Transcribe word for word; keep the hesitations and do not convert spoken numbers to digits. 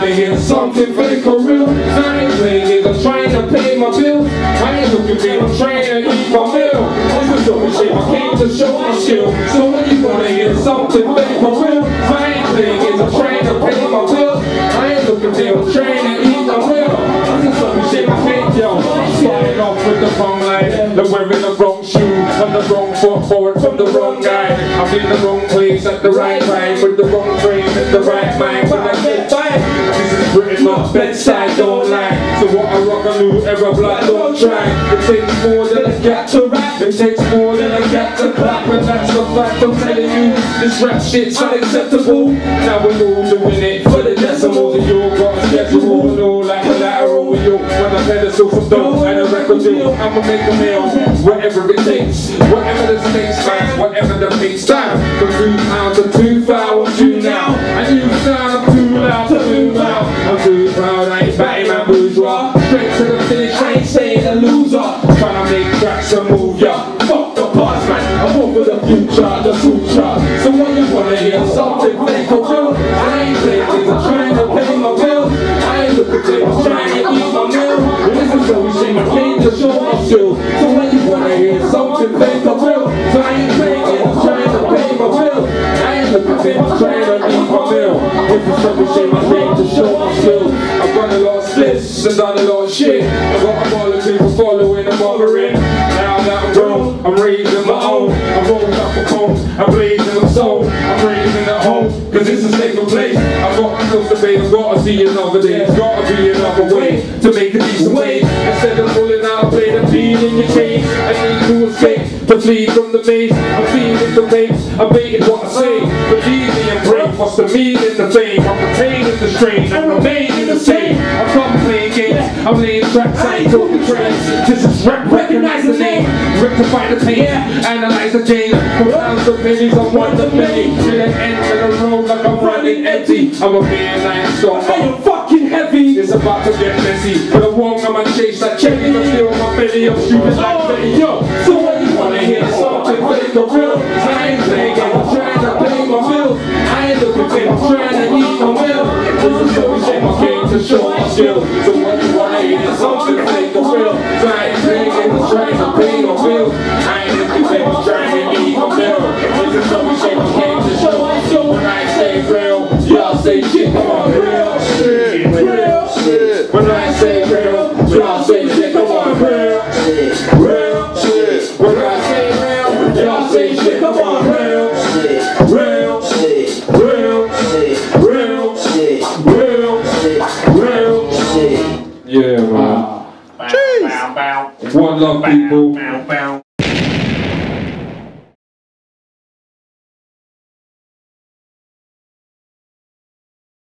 wanna hear something fake or real? I ain't playing it, I'm trying to pay my bills. I ain't looking for I'm trying to eat my meal. This is the shit, I came to show my skill. So when you wanna hear something fake or real? I ain't playing it, I'm trying to pay my bills. I ain't looking for I'm trying to eat my meal. This is the shit, I can't yo. Starting off with the wrong line, the wearing the wrong shoe, on the wrong foot forward from the wrong guy. I'm in the wrong place at the right time, with the wrong frame in the right mind. When I get back, this is Britain, not bedside, don't lie. So what I rock, I knew ever blood, don't try. It takes more than a cat to rap, it takes more than a cat to clap, and that's the fact I'm telling you. This rap shit's unacceptable. Now we're all doing it for the decimals, and you all got a schedule and all like collateral with you. When I pedestal some dope and a record deal, I'ma make a meal, whatever it takes, whatever the stakes, man, whatever the pace time. From two pounds to two thousand two now, and you sound I'm too loud to move out. I'm too proud, I ain't batting my bourgeois. Straight to the finish, I ain't staying a loser. Tryna make tracks and move ya. Fuck the past, man, I'm over the future, the future. So when you wanna hear something fake or real, I ain't playing things, I'm trying to pay my bills. I ain't looking for I'm trying to eat my meal. This is so we shame, I came to show my skill. So when you wanna hear something fake or real, so I ain't playing it, I'm trying to pay my bills. I ain't looking for I'm trying to eat my meal. This is so we shame, I came to show my skill. I've done a lot of splits and done a lot of shit. I've got a ball of people following and bothering. Now that I'm grown, I'm raising my own. I'm rolling up a cone, I'm blazing my soul. I'm raising at home, cause it's a safer place. I've got bills to pay, I've got to see another day. There's got to be another way to make a decent wage. Instead of pulling out, play the beat in your cage. I need to escape, to flee from the maze. I'm feeding the babes, I'm baiting what I say. Believe me and pray, what's the meaning, the fame? I'm retaining the strain, I'm remaining the same. I'm come playing games, I'm laying tracks, I ain't talking trains. This is rap, recognize the name, rectify the pain, analyze the game. Pronounce the pennies, I'm one of many. To the end of the road like I'm running empty. I'm a man, I ain't strong, I'm fucking heavy. It's about to get messy. But I'm wrong, I'm a chase like cherry. I feel my belly, I'm stupid like Betty. Yo, so when you wanna hear something fake or real, I ain't playing it, I'm trying to pay my bills. I ain't looking for I'm trying to eat my meal. This is so we shame, I came to show my skill. So when you wanna hear something fake or real, so I ain't playing it, I'm trying to pay my bills. I ain't looking for I'm trying to eat my meal. This is so we shame, I came to show my skill. When I say real, y'all say shit, come on, real shit, real shit. When I say real, y'all say shit, come on, real shit, real shit. When I say real, y'all say shit, come on, real shit, real shit, real shit, real shit, real shit, real shit. Yeah, man. Jeez. One love, people.